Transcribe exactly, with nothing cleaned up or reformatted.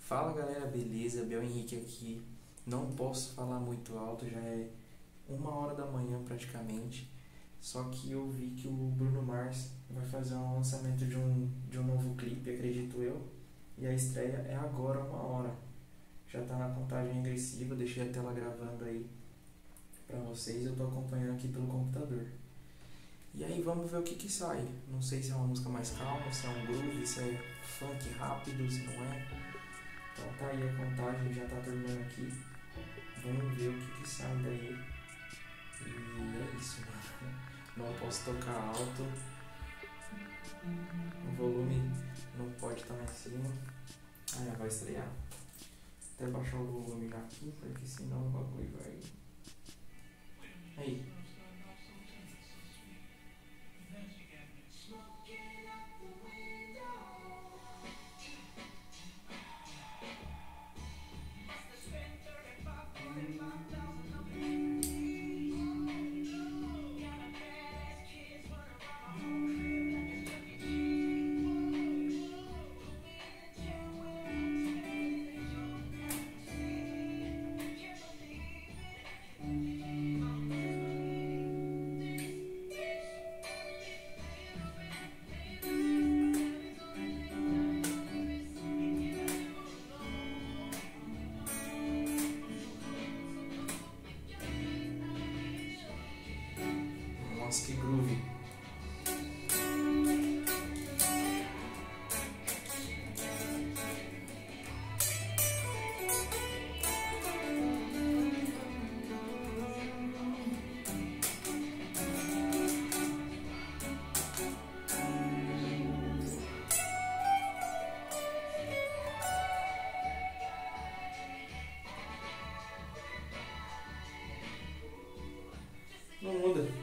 Fala galera, beleza? Bel Henrique aqui. Não posso falar muito alto, já é uma hora da manhã praticamente. Só que eu vi que o Bruno Mars vai fazer um lançamento de um, de um novo clipe, acredito eu. E a estreia é agora, uma hora. Já tá na contagem regressiva, deixei a tela gravando aí pra vocês. Eu tô acompanhando aqui pelo computador. E aí vamos ver o que que sai. Não sei se é uma música mais calma, se é um groove, se é funk rápido, se não é. Então tá aí a contagem, já tá terminando aqui. Vamos ver o que que sai daí. E é isso, mano. Não posso tocar alto. O volume não pode estar lá em cima. Ah, já vai estrear. Até baixar o volume já aqui, porque senão o bagulho vai... Aí. Nossa, que groove. Não muda.